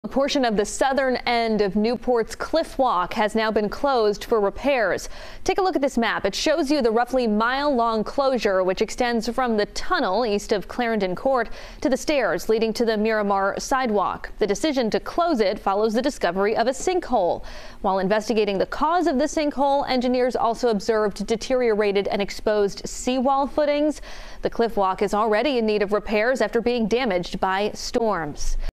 A portion of the southern end of Newport's Cliff Walk has now been closed for repairs. Take a look at this map. It shows you the roughly mile-long closure, which extends from the tunnel east of Clarendon Court to the stairs leading to the Miramar sidewalk. The decision to close it follows the discovery of a sinkhole. While investigating the cause of the sinkhole, engineers also observed deteriorated and exposed seawall footings. The Cliff Walk is already in need of repairs after being damaged by storms.